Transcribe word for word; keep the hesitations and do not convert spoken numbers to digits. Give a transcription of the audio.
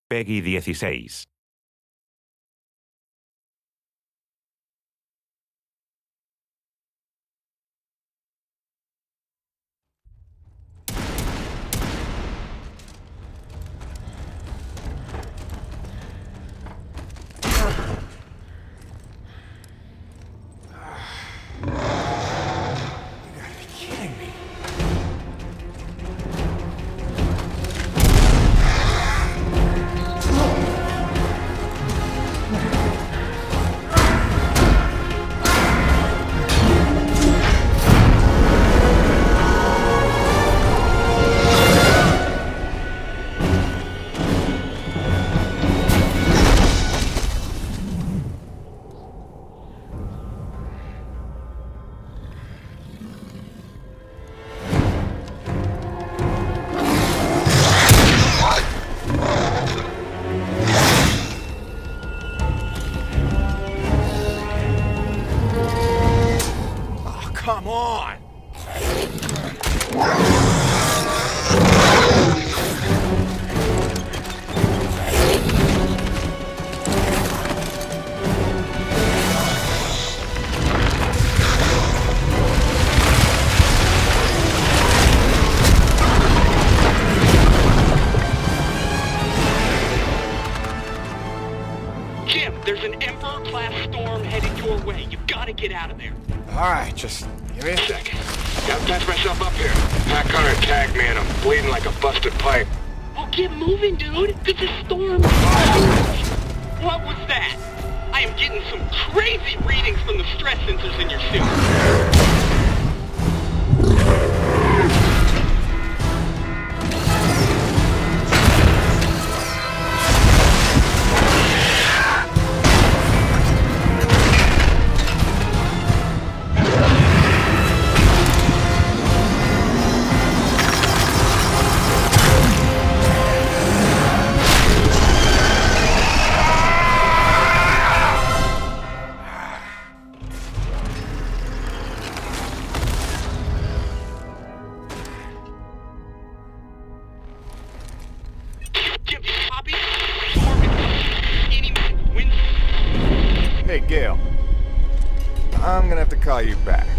Peggy dieciséis. Come on! Jim, there's an Emperor-class storm headed your way. You gotta get out of there. Alright, just give me a second. Gotta patch myself up here. Pack Hunter tagged me and I'm bleeding like a busted pipe. Well, get moving, dude. This is storm. What was that? I am getting some crazy readings from the stress sensors in your suit. Hey, Gale. I'm gonna have to call you back.